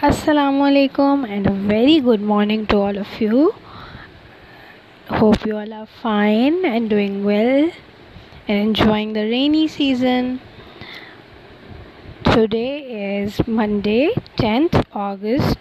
Assalamualaikum and a very good morning to all of you. Hope you all are fine and doing well and enjoying the rainy season. Today is Monday, 10th August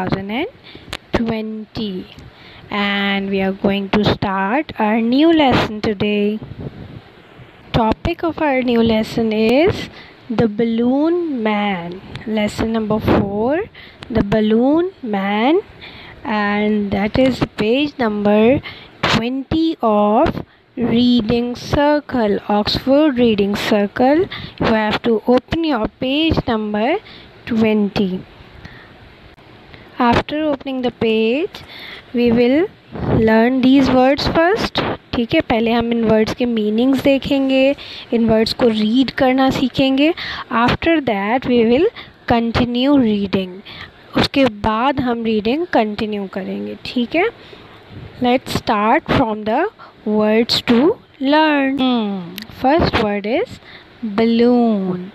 2020, and we are going to start our new lesson today. Topic of our new lesson is the Balloon Man. Lesson number 4, the Balloon Man, and that is page number 20 of Reading Circle, Oxford Reading Circle. You have to open your page number 20. After opening the page, we will learn these words first. ठीक है, पहले हम इन words के meanings देखेंगे, इन words को read करना सीखेंगे. After that we will continue reading. उसके बाद हम रीडिंग कंटिन्यू करेंगे. ठीक है, let's start from the words to learn. First word is balloon.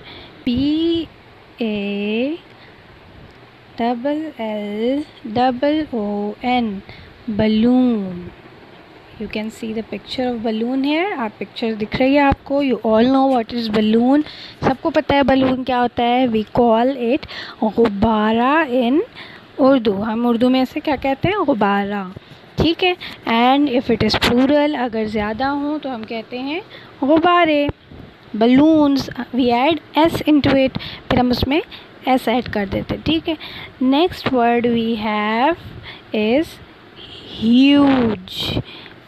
BALLOON, balloon. You can see the picture of balloon here. आप पिक्चर दिख रही है आपको. You all know what is balloon. सबको पता है balloon क्या होता है. We call it गुब्बारा in उर्दू. हम उर्दू में इसे क्या कहते हैं, गुब्बारा. ठीक है. And if it is plural, अगर ज़्यादा हो तो हम कहते हैं गुब्बारे. balloons we add s into it, फिर हम उसमें s ऐड कर देते. ठीक है. Next word we have is huge.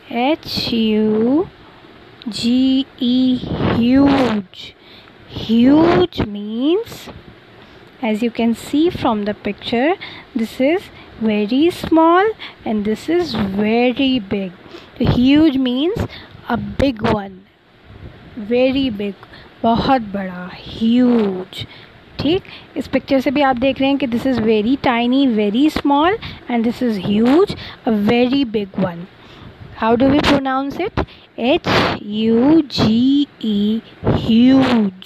HUGE, huge. Huge means, as you can see from the picture, this is very small and this is very big. So huge means a big one, very big, बहुत बड़ा, huge. ठीक. इस picture से भी आप देख रहे हैं कि this is very tiny, very small, and this is huge, a very big one. How do we pronounce it? HUGE, huge.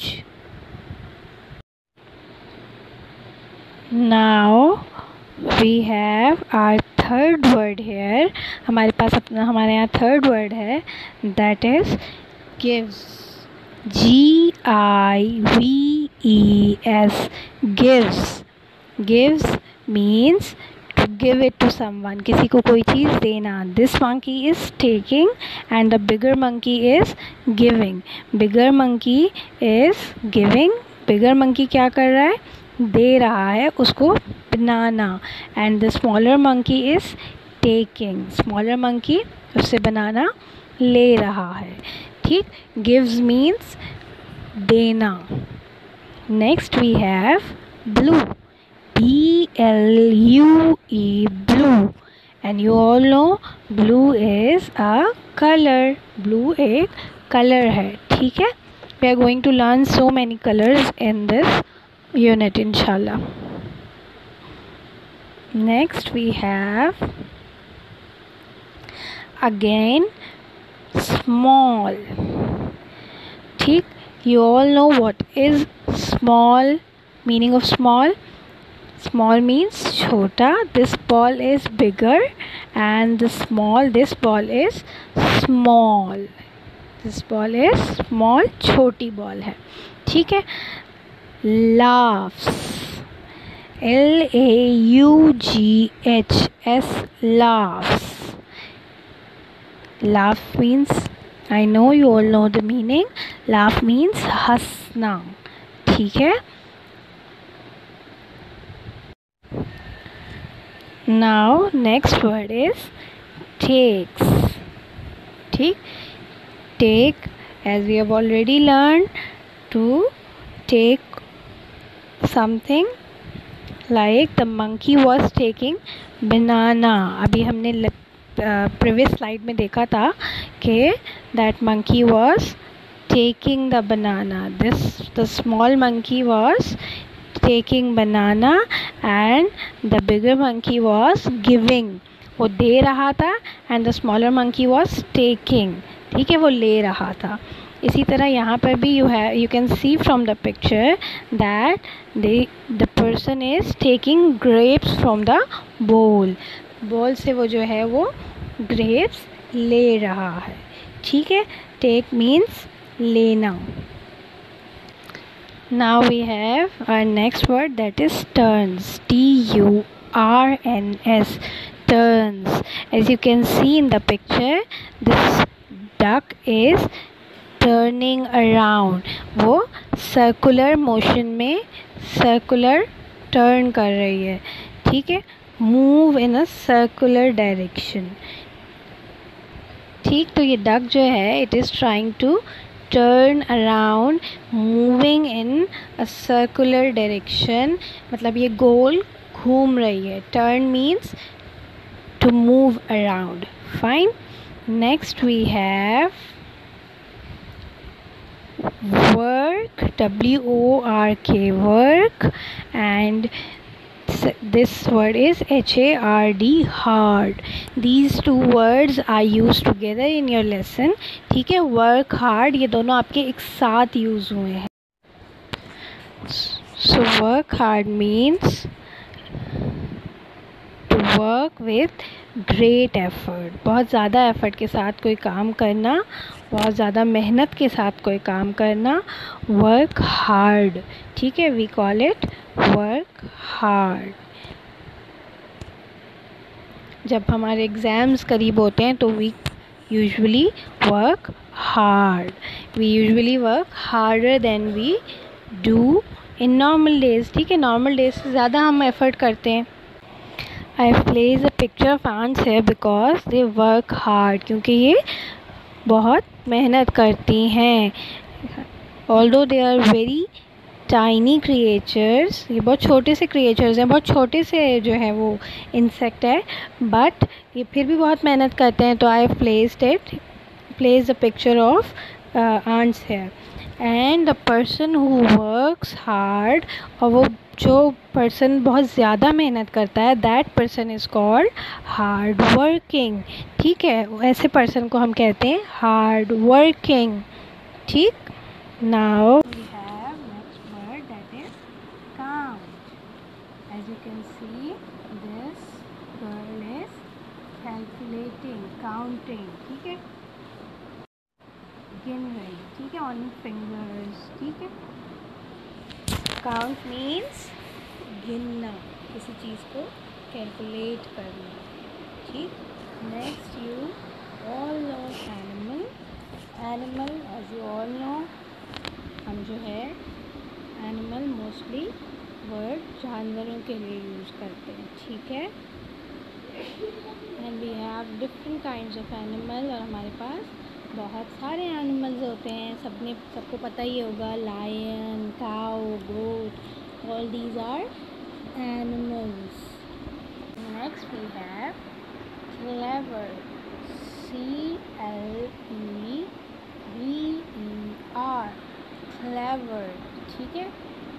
Now we have our third word here. हमारे पास हमारे यहाँ थर्ड वर्ड है, that is gives. GIVES, gives. Gives means to give it to someone. किसी को कोई चीज़ देना. This monkey is taking and the bigger monkey is giving. Bigger monkey is giving. Bigger monkey क्या कर रहा है? दे रहा है उसको बनाना. And the smaller monkey is taking. Smaller monkey उससे बनाना ले रहा है. ठीक. gives means देना. Next we have blue. BLUE, blue. and you all know blue is a color. blue एक color है. ठीक है. we are going to learn so many colors in this unit inshallah. next we have again small. ठीक. you all know what is small, meaning of small. small means छोटा. this ball is bigger and this ball is small. this ball is small, छोटी ball है. ठीक है. laughs. LAUGHS, laughs. laugh means, I know you all know the meaning. laugh means हंसना. ठीक है. now next word is takes. ठीक. take, as we have already learned, to take something, like the monkey was taking banana. अभी हमने previous slide में देखा था कि that monkey was taking the banana. The small monkey was taking banana and the bigger monkey was giving. वो दे रहा था and the smaller monkey was taking. ठीक है, वो ले रहा था. इसी तरह यहाँ पर भी you can see from the picture that the person is taking grapes from the bowl. bowl से वो जो है वो grapes ले रहा है, ठीक है. take means लेना. Now we have our next word, that is turns. turns. turns. As you can see in the picture, this duck is turning around. वो circular motion में circular turn कर रही है, ठीक है. move in a circular direction. ठीक, तो ये duck जो है it is trying to turn around, moving in a circular direction. मतलब ये गोल घूम रही है. turn means to move around. Fine. Next we have work, work, work, and this word is hard, hard. These two words are used together in your lesson, ठीक है. work hard ये दोनों आपके एक साथ यूज़ हुए हैं. so work hard means to work with great effort. बहुत ज़्यादा एफर्ट के साथ कोई काम करना, बहुत ज़्यादा मेहनत के साथ कोई काम करना. work hard, ठीक है. we call it work hard. जब हमारे एग्ज़ाम्स करीब होते हैं तो we usually work hard. we usually work harder than we do in normal days, ठीक है. normal days से ज़्यादा हम एफ़र्ट करते हैं. I have placed a picture of ants here because they work hard. क्योंकि ये बहुत मेहनत करती हैं. Although they are very tiny creatures, ये बहुत छोटे से creatures हैं, बहुत छोटे से जो है वो insect है, but ये फिर भी बहुत मेहनत करते हैं. तो I have placed a picture of ants here. And the person who works hard, और वो जो पर्सन बहुत ज़्यादा मेहनत करता है, that person is called hard working, ठीक है. ऐसे पर्सन को हम कहते हैं हार्ड वर्किंग, ठीक. Now we have next word, that is count. As you can see this girl is calculating, counting, ठीक है. गिन रही, ठीक है, ऑन फिंगर्स, ठीक है. काउंट मीन्स गिनना, किसी चीज़ को कैलकुलेट करना, ठीक. Next you all know animal. Animal as you all know, हम जो है एनिमल मोस्टली वर्ड जानवरों के लिए यूज़ करते हैं, ठीक है. And we have different kinds of animal. और हमारे पास बहुत सारे एनिमल्स होते हैं, सबको पता ही होगा. Lion, cow, goat, all these are animals. Next we have clever. CLEVER, clever, ठीक है.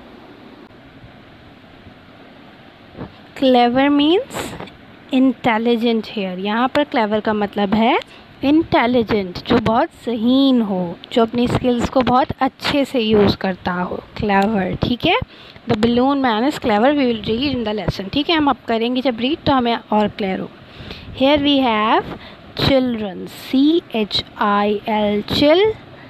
Clever means intelligent here. यहाँ पर क्लेवर का मतलब है इंटेलिजेंट, जो बहुत ज़हीन हो, जो अपनी स्किल्स को बहुत अच्छे से यूज़ करता हो. क्लेवर, ठीक है. The balloon man is clever. We will read in the lesson, ठीक है. हम अब करेंगे जब रीड तो हमें और क्लियर हो. Here we have children. CHIL, chil.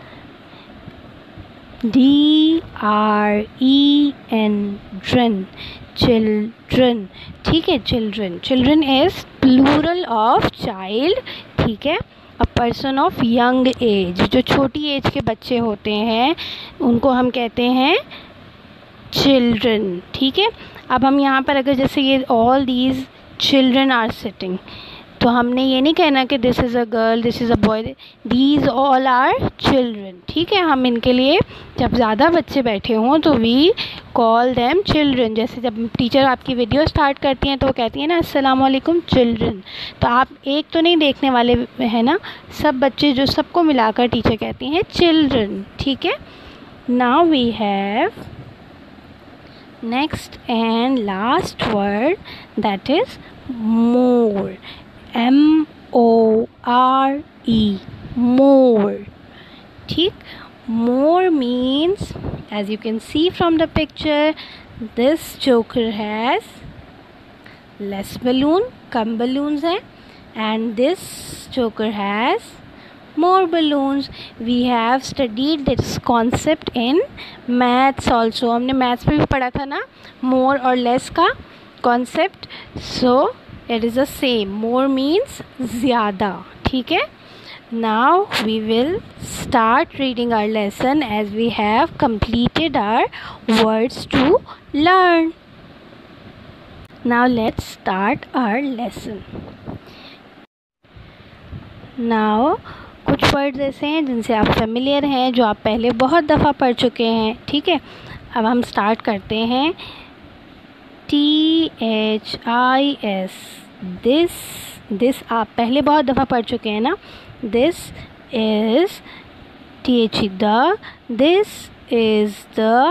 DREN, dren, children, ठीक है. Children. Children is plural of child, ठीक है. A person of young age, जो छोटी एज के बच्चे होते हैं उनको हम कहते हैं चिल्ड्रन, ठीक है. अब हम यहाँ पर अगर जैसे ये all these children are sitting, तो हमने ये नहीं कहना कि this is a girl, this is a boy. These all are children, ठीक है. हम इनके लिए जब ज़्यादा बच्चे बैठे हों तो वी कॉल देम चिल्ड्रन. जैसे जब टीचर आपकी वीडियो स्टार्ट करती हैं तो वो कहती हैं ना अस्सलाम वालेकुम चिल्ड्रन, तो आप एक तो नहीं देखने वाले हैं ना, सब बच्चे जो सबको मिलाकर टीचर कहती हैं चिल्ड्रन, ठीक है. Now we have next and last word, that is more. MORE, more, ठीक. More means, as you can see from the picture, this joker has less balloon, कम balloons हैं, and this joker has more balloons. We have studied this concept in maths also. हमने maths में भी पढ़ा था ना more और less का concept. So it is the same. More means ज़्यादा. ठीक है. Now we will start reading our lesson as we have completed our words to learn. Now let's start our lesson. Now कुछ words ऐसे हैं जिनसे आप familiar हैं, जो आप पहले बहुत दफ़ा पढ़ चुके हैं. ठीक है. अब हम स्टार्ट करते हैं. THIS. दिस आप पहले बहुत दफ़ा पढ़ चुके हैं ना. This is THE the. This is the.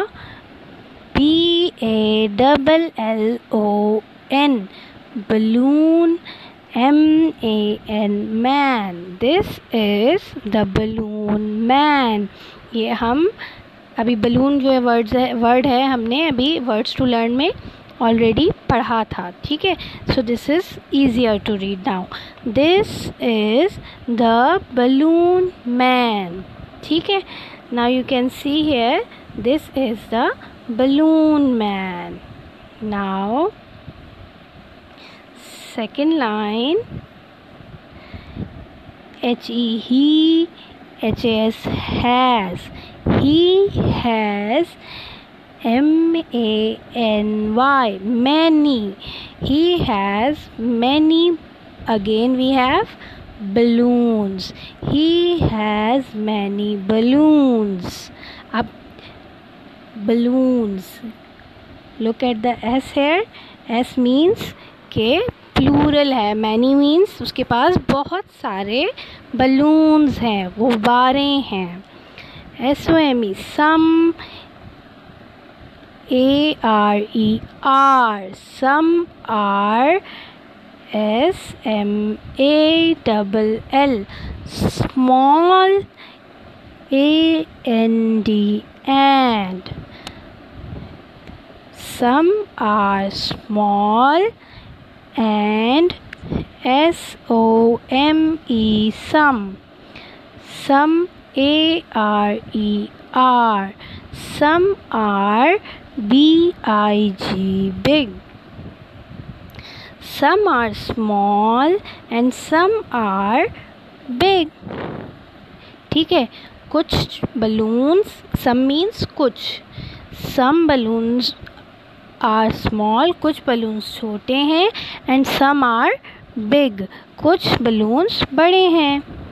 BALLON balloon. MAN man. This is the balloon man. ये हम अभी balloon जो है वर्ड है हमने अभी वर्ड्स टू लर्न में ऑलरेडी पढ़ा था. ठीक है. So this is easier to read now. This is the balloon man. ठीक है. Now you can see here this is the balloon man. Now second line, he, HAS has. He has MANY many. He has many. Again we have balloons. He has many balloons. Ab balloons. Look at the S here. S means के plural है. Many means उसके पास बहुत सारे balloons हैं, गुब्बारे हैं. SOME some. ARER some are. SMALL small. AND and some are small. And SOME some. Some ARER. Some are BIG big. Some are small and some are big. ठीक है. कुछ balloons, some means कुछ. Some balloons are small, कुछ balloons छोटे हैं. and some are big, कुछ balloons बड़े हैं.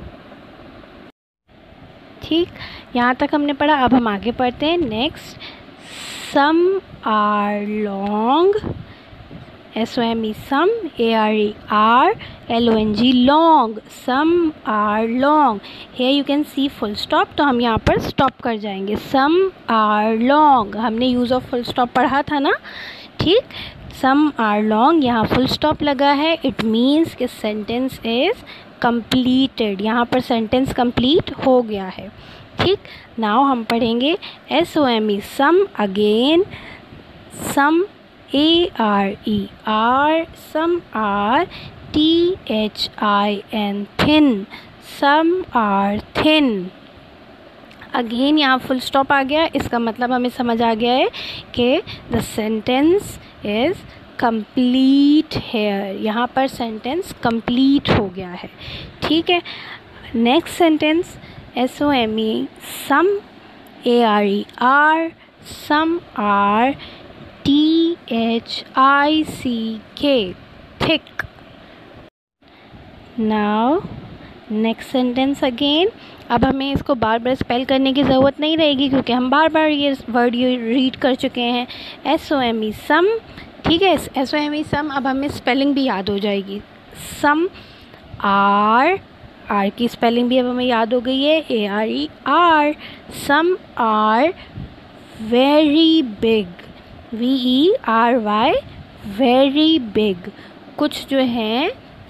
ठीक. यहाँ तक हमने पढ़ा. अब हम आगे पढ़ते हैं. Next, some are long. SOME some. ARER LONG long. Some are long. Here you can see full stop. तो हम यहाँ पर stop कर जाएंगे. Some are long. हमने use of full stop पढ़ा था ना. ठीक. Some are long. यहाँ full stop लगा है. It means कि sentence is completed. यहाँ पर sentence complete हो गया है. ठीक. Now हम पढ़ेंगे SOME some again. Some ARER. Some are THIN thin. Some are thin. Again यहाँ फुल स्टॉप आ गया. इसका मतलब हमें समझ आ गया है कि the sentence is complete here. यहाँ पर सेंटेंस कंप्लीट हो गया है. ठीक है. Next sentence SOME some ARER. Some are THICK thick. Now next sentence again. अब हमें इसको बार बार स्पेल करने की ज़रूरत नहीं रहेगी क्योंकि हम बार बार ये वर्ड रीड कर चुके हैं. SOME सम. ठीक है. SOME सम. अब हमें स्पेलिंग भी याद हो जाएगी. सम आर की स्पेलिंग भी अब हमें याद हो गई है. ARER. Some are very big. VERY very big. कुछ जो हैं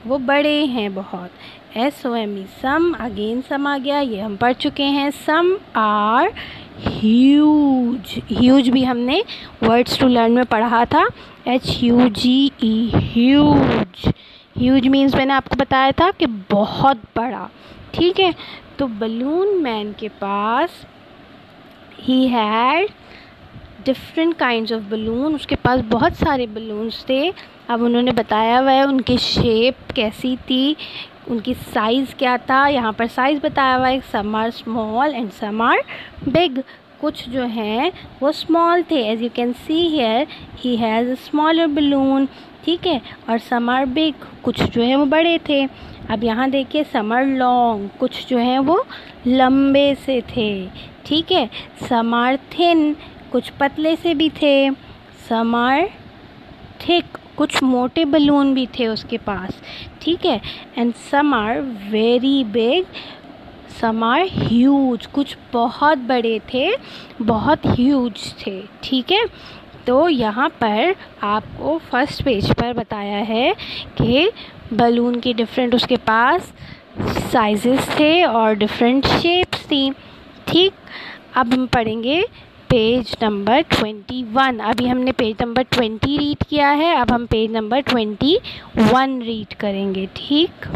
वो बड़े हैं बहुत। SOME सम, अगेन सम आ गया, ये हम पढ़ चुके हैं। सम आर ह्यूज, ह्यूज भी हमने वर्ड्स टू लर्न में पढ़ा था, HUGE ह्यूज। ह्यूज मीन्स मैंने आपको बताया था कि बहुत बड़ा, ठीक है। तो बलून मैन के पास ही had different kinds of balloon, उसके पास बहुत सारे बलून्स थे। अब उन्होंने बताया हुआ है उनकी शेप कैसी थी, उनकी साइज़ क्या था। यहाँ पर साइज़ बताया हुआ है, some are small and some are big. कुछ जो हैं वो स्मॉल थे, as you can see here he has a smaller balloon, ठीक है। और सम आर बिग, कुछ जो है वो बड़े थे। अब यहाँ देखिए सम आर लॉन्ग, कुछ जो हैं वो लंबे से थे, ठीक है। सम आर थिन, कुछ पतले से भी थे। सम आर थिक, कुछ मोटे बलून भी थे उसके पास, ठीक है। And some are very big, some are huge, कुछ बहुत बड़े थे, बहुत ह्यूज थे, ठीक है। तो यहाँ पर आपको फर्स्ट पेज पर बताया है कि बलून की डिफरेंट उसके पास साइजेस थे और डिफरेंट शेप्स थी, ठीक। अब हम पढ़ेंगे पेज नंबर 21। अभी हमने पेज नंबर 20 रीड किया है, अब हम पेज नंबर 21 रीड करेंगे, ठीक।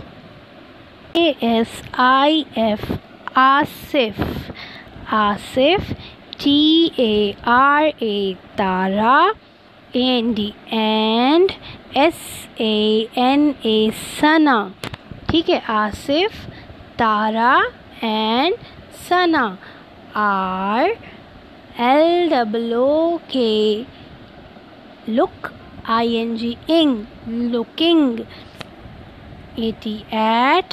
ASIF Asif, Asif. TARA Tara, AND and, SANA Sana, ठीक है। Asif, Tara and Sana. LOOK look, ING looking। AT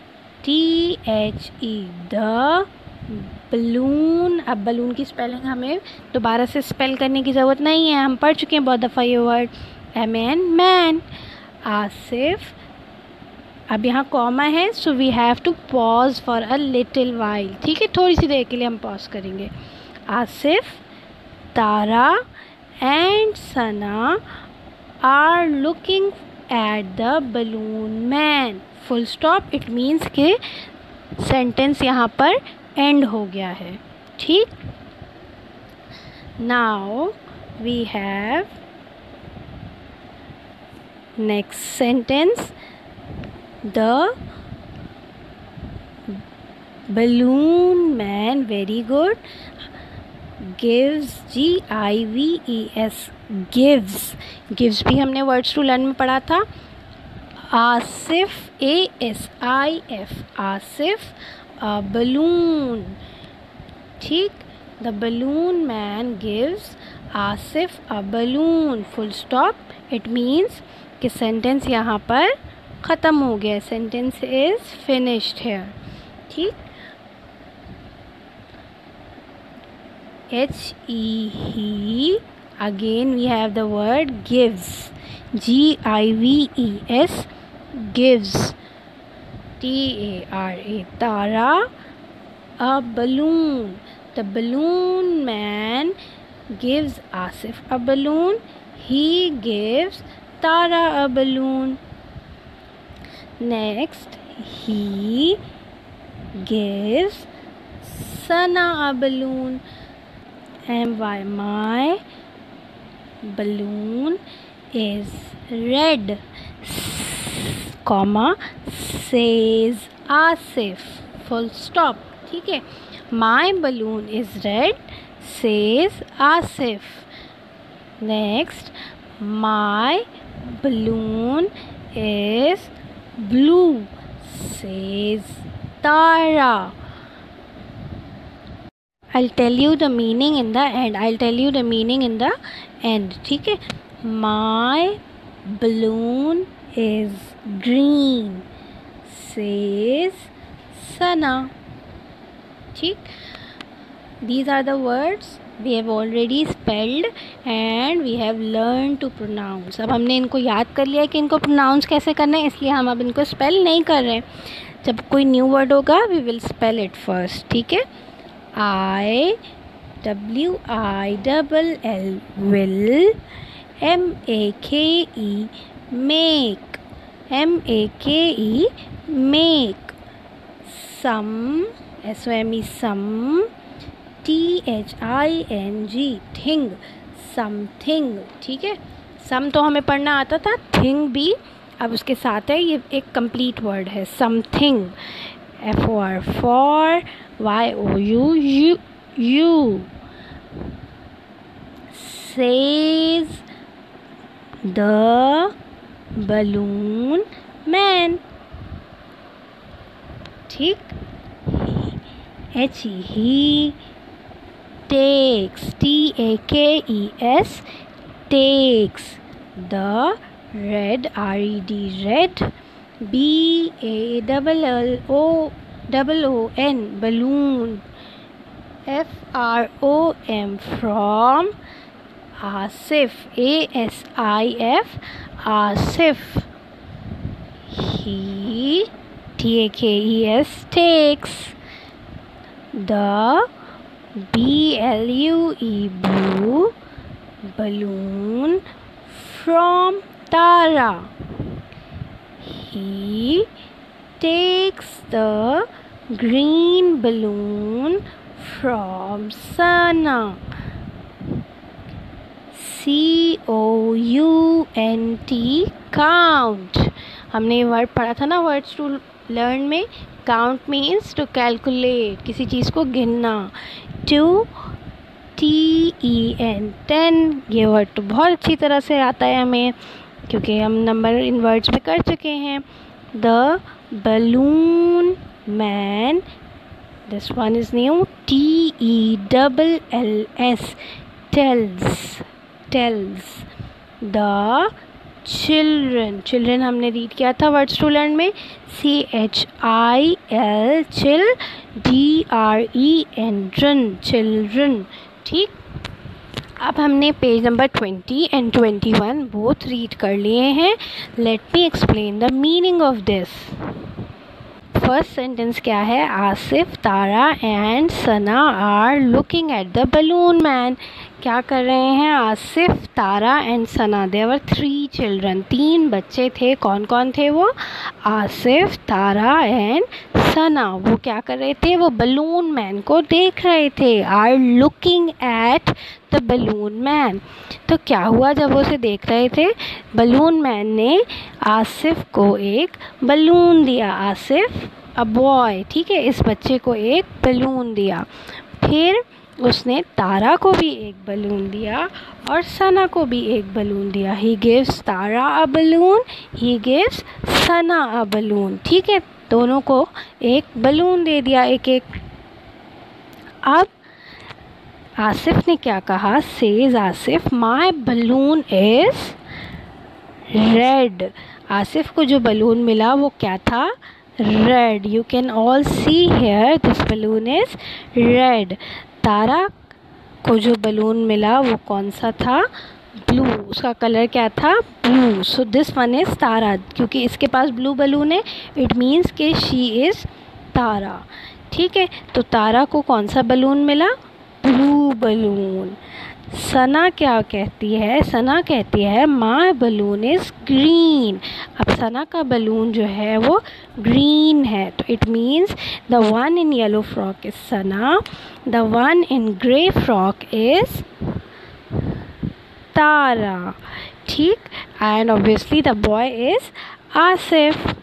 THE the balloon. अब बलून की स्पेलिंग हमें दोबारा से स्पेल करने की ज़रूरत नहीं है, हम पढ़ चुके हैं बहुत दफ़ा ये वर्ड। MAN man. आसिफ, अब यहाँ कॉमा है, so we have to pause for a little while, ठीक है। थोड़ी सी देर के लिए हम पॉज करेंगे। Asif, Tara and Sana are looking at the balloon man, full stop. It means के सेंटेंस यहाँ पर एंड हो गया है, ठीक। Now we have next sentence, the balloon man, very good. gives, GIVES gives, gives भी हमने वर्ड्स टू लर्न में पढ़ा था। Asif, ASIF Asif, a balloon, ठीक। the balloon man gives Asif a balloon, full stop। it means कि सेंटेंस यहाँ पर ख़त्म हो गया, सेंटेंस इज़ finished here, ठीक। he, again we have the word gives, GIVES gives। TARA tara, a balloon, the balloon man gives Asif a balloon, he gives Tara a balloon। Next, he gives Sana a balloon, and why my balloon is red, comma says Asif, full stop, ठीक है। my balloon is red says Asif। next, my balloon is blue says Tara। I'll tell you the meaning in the end, I'll tell you the meaning in the end, ठीक है। my balloon is green says Sana, ठीक। these are the words we have already spelled and we have learned to pronounce। अब हमने इनको याद कर लिया कि इनको pronounce कैसे करना है, इसलिए हम अब इनको spell नहीं कर रहे। जब कोई न्यू वर्ड होगा we will spell it first, ठीक है। IWILL will, MAKE make, M-A-K-E, make. Some, S-O-M-E, some. T-H-I-N-G, thing, something. ठीक है, सम तो हमें पढ़ना आता था, थिंग भी अब उसके साथ है, ये एक कंप्लीट वर्ड है, something. F-O-R, for, Y-O-U, you. Says the balloon man. ठीक. H-E, he takes, T-A-K-E-S, takes the red, R-E-D, red, B-A-L-L-O-N, balloon, F-R-O-M, from, Asif, A-S-I-F, Asif. He, T-A-K-E-S, takes the B-L-U-E, blue, balloon from Tara. He takes the green balloon from Sana. C-O-U-N-T, count. हमने ये word पढ़ा था ना words to learn में. Count means to calculate, किसी चीज़ को गिनना. To, T-E-N, 10. ये वर्ड तो बहुत अच्छी तरह से आता है हमें क्योंकि हम नंबर इन वर्ड्स में कर चुके हैं. The balloon man, this one is new, T-E-L-L-S, tells. The children, children हमने रीड किया था वर्ड्स टू लर्न में, C-H-I-L, चिल, D-R-E-N, चिल्ड्रन. ठीक. अब हमने page number 20 and 21 both read कर लिए हैं. Let me explain the meaning of this. First sentence क्या है? Asif, Tara and Sana are looking at the balloon man. क्या कर रहे हैं? Asif, Tara and Sana. There were 3 children, 3 बच्चे थे. कौन कौन थे वो? आसिफ, तारा एंड सना. वो क्या कर रहे थे? वो बलून मैन को देख रहे थे. Are looking at the balloon man. तो क्या हुआ जब वो उसे देख रहे थे? बलून मैन ने आसिफ को एक बलून दिया. आसिफ, अ बॉय, ठीक है, इस बच्चे को एक बलून दिया. फिर उसने तारा को भी एक बलून दिया और सना को भी एक बलून दिया. He gives Tara a balloon, he gives Sana a balloon. ठीक है, दोनों को एक बलून दे दिया, एक एक. अब आसिफ ने क्या कहा? Says Asif, my balloon is red. Asif को जो बलून मिला वो क्या था? Red. You can all see here this balloon is red. Tara को जो बलून मिला वो कौन सा था? ब्लू. उसका कलर क्या था? Blue. So this one is Tara. क्योंकि इसके पास ब्लू बलून है, इट मीन्स कि शी इज़ तारा. ठीक है, तो तारा को कौन सा बलून मिला? Blue balloon. सना क्या कहती है? सना कहती है माय बलून इज़ ग्रीन. अब सना का बलून जो है वो ग्रीन है, तो it means the one in yellow frock is Sana, the one in grey frock is Tara. ठीक. And obviously the boy is Asif.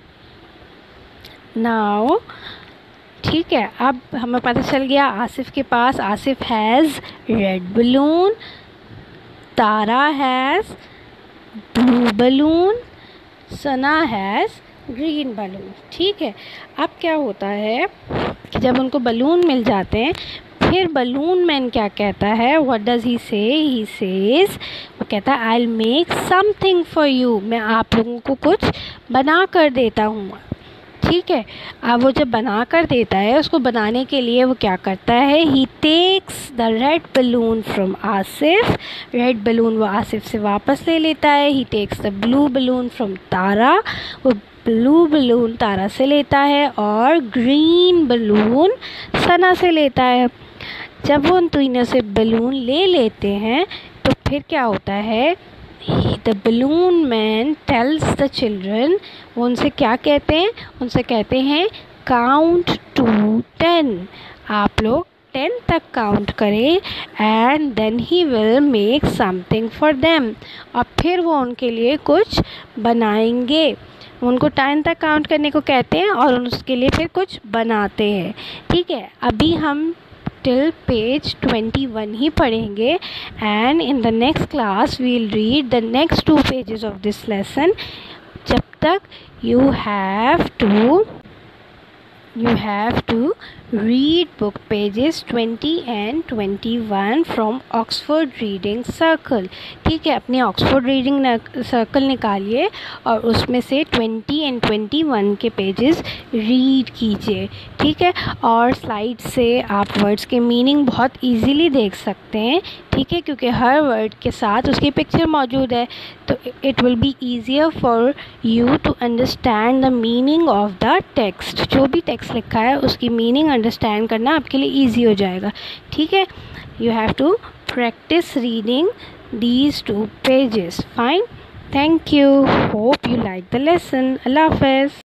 Now ठीक है, अब हमें पता चल गया आसिफ के पास, Asif has red balloon, Tara has blue balloon, Sana has green balloon. ठीक है, अब क्या होता है कि जब उनको बलून मिल जाते हैं, फिर बलून मैन क्या कहता है? व्हाट डज ही से? ही सेज, वो कहता है I will make something for you. मैं आप लोगों को कुछ बना कर देता हूँ. ठीक है, अब वो जब बना कर देता है, उसको बनाने के लिए वो क्या करता है? He takes the red balloon from Asif. Red balloon वो आसिफ से वापस ले लेता है. He takes the blue balloon from Tara. वो ब्लू बलून तारा से लेता है और ग्रीन बलून सना से लेता है. जब वो उन तीनों से बलून ले लेते हैं तो फिर क्या होता है? The balloon man tells the children, वो उनसे क्या कहते हैं, उनसे कहते हैं काउंट टू 10, आप लोग 10 तक काउंट करें and then he will make something for them, और फिर वो उनके लिए कुछ बनाएंगे। उनको 10 तक काउंट करने को कहते हैं और उसके लिए फिर कुछ बनाते हैं। ठीक है, अभी हम टिल पेज 21 ही पढ़ेंगे and in the next class we will read the next 2 pages of this lesson. जब तक you have to read book pages 20 and 21 from Oxford Reading Circle। ठीक है, अपनी ऑक्सफोर्ड रीडिंग सर्कल निकालिए और उसमें से 20 and 21 के पेजेस रीड कीजिए। ठीक है, और स्लाइड से आप वर्ड्स के मीनिंग बहुत इजीली देख सकते हैं। ठीक है, क्योंकि हर वर्ड के साथ उसकी पिक्चर मौजूद है, तो it will be easier for you to understand the meaning of the text. जो भी टेक्स्ट लिखा है उसकी मीनिंग अंडरस्टैंड करना आपके लिए ईजी हो जाएगा। ठीक है, you have to practise reading these 2 pages. Fine, thank you, hope you like the lesson. Allah Hafiz.